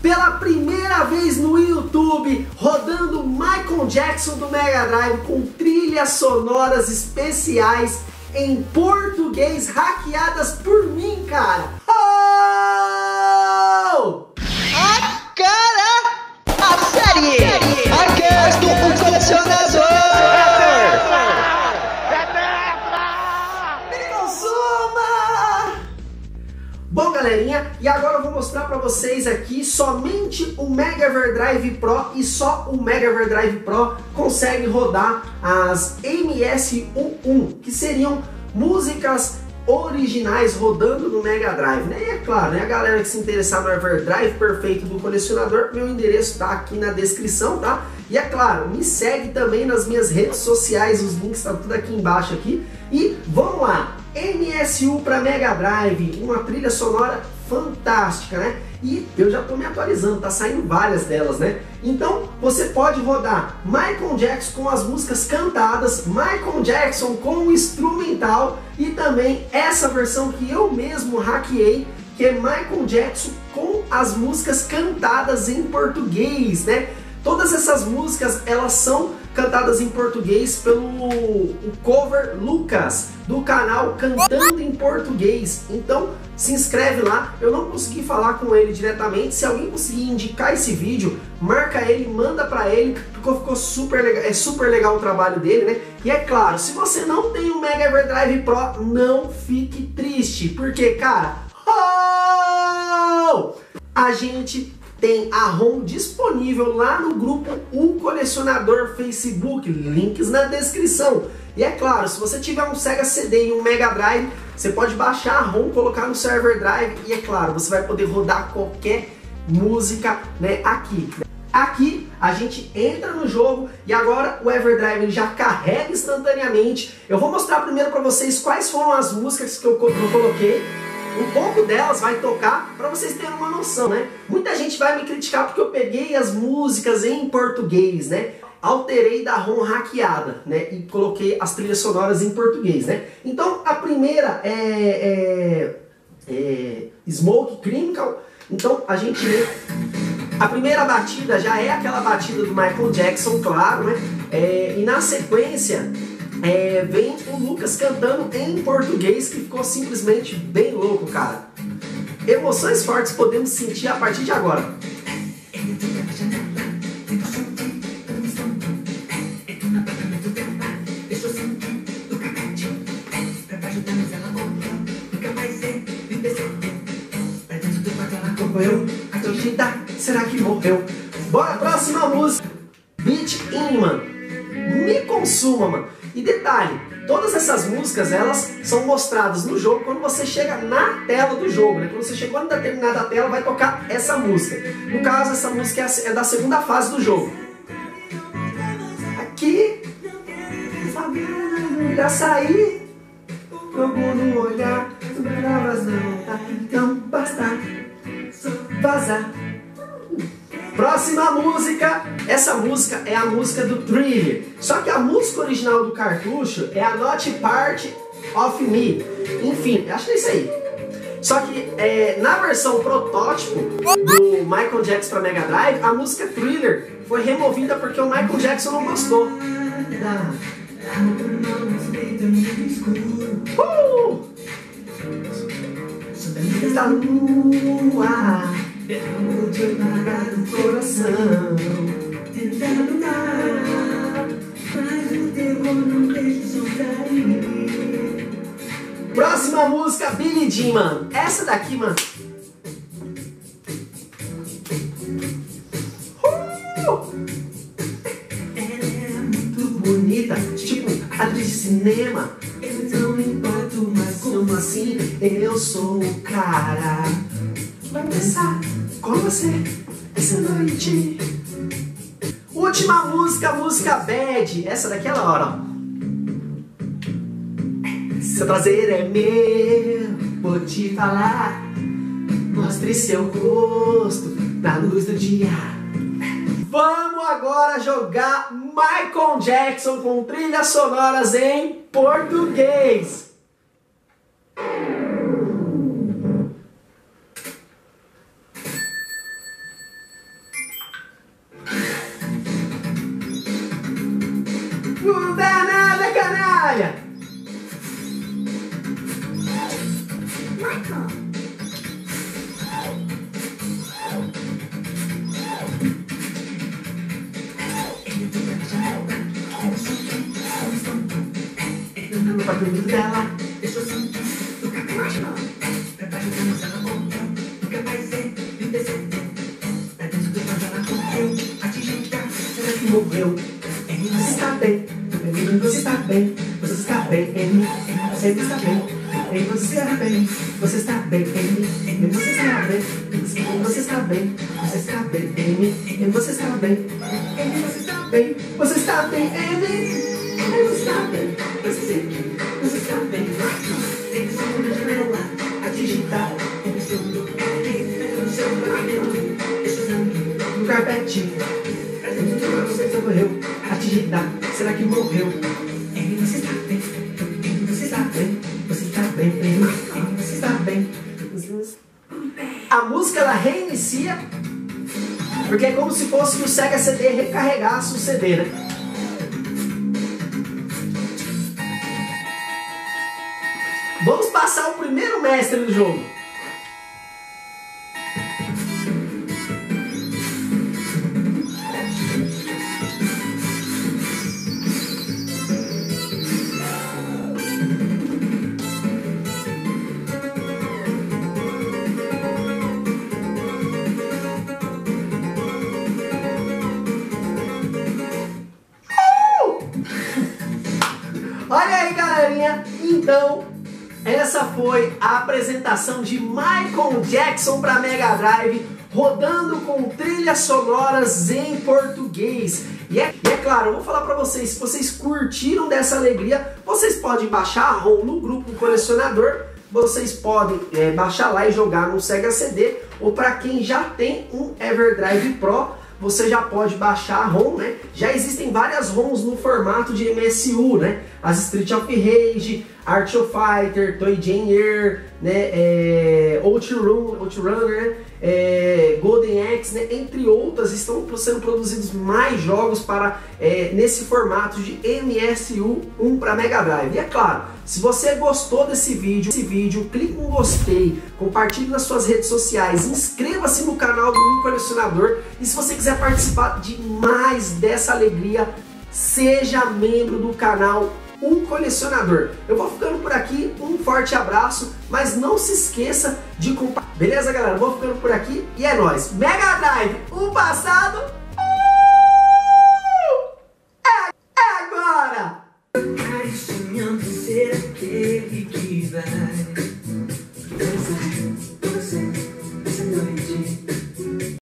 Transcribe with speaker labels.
Speaker 1: pela primeira vez no YouTube, rodando Michael Jackson do Mega Drive com trilhas sonoras especiais em português, hackeadas por mim, cara. Oh!
Speaker 2: A série! Arquesto, o colecionador!
Speaker 1: Me consuma! Bom, galerinha, e agora eu vou mostrar pra vocês aqui somente o Mega Everdrive Pro, e só o Mega Everdrive Pro consegue rodar as MS-11, que seriam músicas originais rodando no Mega Drive, né? E é claro, né, a galera que se interessar no Everdrive perfeito do colecionador, meu endereço tá aqui na descrição, tá? E é claro, me segue também nas minhas redes sociais, os links estão tudo aqui embaixo aqui. E vamos lá, MS-1 para Mega Drive, uma trilha sonora fantástica, né? E eu já tô me atualizando, tá saindo várias delas, né? Então você pode rodar Michael Jackson com as músicas cantadas, Michael Jackson com o instrumental e também essa versão que eu mesmo hackeei, que é Michael Jackson com as músicas cantadas em português, né? Todas essas músicas, elas são cantadas em português pelo cover Lucas, do canal Cantando em Português. Então, se inscreve lá. Eu não consegui falar com ele diretamente. Se alguém conseguir indicar esse vídeo, marca ele, manda pra ele, porque ficou super legal. É super legal o trabalho dele, né? E é claro, se você não tem um Mega Everdrive Pro, não fique triste, porque, cara, a gente tem a ROM disponível lá no grupo O Colecionador Facebook, links na descrição. E é claro, se você tiver um Sega CD e um Mega Drive, você pode baixar a ROM, colocar no seu Everdrive e é claro, você vai poder rodar qualquer música, né, aqui. Aqui a gente entra no jogo e agora o Everdrive já carrega instantaneamente. Eu vou mostrar primeiro para vocês quais foram as músicas que eu coloquei. Um pouco delas vai tocar para vocês terem uma noção, né? Muita gente vai me criticar porque eu peguei as músicas em português, né? Alterei da ROM hackeada, né? E coloquei as trilhas sonoras em português, né? Então a primeira é Smoke Criminal. Então a gente vê a primeira batida já é aquela batida do Michael Jackson, claro, né? E na sequência vem o Lucas cantando em português, que ficou simplesmente bem louco, cara. Emoções fortes podemos sentir a partir de agora. Morreu, a torcida, será que morreu? Bora, próxima música. Beat In, mano. Me consuma, mano. E detalhe, todas essas músicas, elas são mostradas no jogo quando você chega na tela do jogo, né? Quando você chegou em determinada tela, vai tocar essa música. No caso, essa música é da segunda fase do jogo. Aqui, já saí, jogo no olhar, então basta vazar. Próxima música, essa música é a música do Thriller, só que a música original do cartucho é a Not Part of Me, enfim, acho que é isso aí. Só que na versão protótipo do Michael Jackson para Mega Drive, a música Thriller foi removida porque o Michael Jackson não gostou. Está lua, derramo devagar no coração, tentando dar, mas o terror não deixa o som cair. Próxima música, Billie Jean, mano. Essa daqui, mano. Ela é muito bonita, tipo atriz de cinema. Eu não me importo, mas como assim eu sou o cara. Vai começar com você essa noite. Última música, música Bad. Essa daqui é a hora, ó. Seu prazer é meu, vou te falar. Mostre seu rosto na luz do dia. Vamos agora jogar Michael Jackson com trilhas sonoras em português. Olha! No apartamento dela. Morreu. Você está bem. Você está bem. Você está bem. Você está bem. Você está bem. Você está bem. Você está bem. Você está bem. Você está bem. Você está bem. Você está bem. Você está bem. Você está bem. Você está bem. A digital. No carpete. Você morreu. A digital. Será que morreu? Você está bem. Você está bem. Você está bem. Você está bem. A música ela reinicia. Porque é como se fosse que o Sega CD recarregasse o CD, né? Vamos passar o primeiro mestre do jogo. Olha aí, galerinha. Então, essa foi a apresentação de Michael Jackson para Mega Drive, rodando com trilhas sonoras em português. E é claro, eu vou falar para vocês, se vocês curtiram dessa alegria, vocês podem baixar a ROM no grupo Colecionador, vocês podem baixar lá e jogar no Sega CD, ou para quem já tem um EverDrive Pro, você já pode baixar a ROM, né? Já existem várias ROMs no formato de MSU, né? As Street of Rage, Art of Fighter, Toy Jane Air, né? Outrunner, Golden Axe, né? Entre outras, estão sendo produzidos mais jogos para nesse formato de MSU 1 para Mega Drive. E é claro, se você gostou desse vídeo, clique no gostei, compartilhe nas suas redes sociais, inscreva-se no canal do Colecionador e se você quiser participar de mais dessa alegria, seja membro do canal Colecionador. Eu vou ficando por aqui, um forte abraço, mas não se esqueça de compartilhar. Beleza, galera? Vou ficando por aqui e é nóis. Mega Drive, o passado é agora!
Speaker 3: Sonhando ser aquele que vai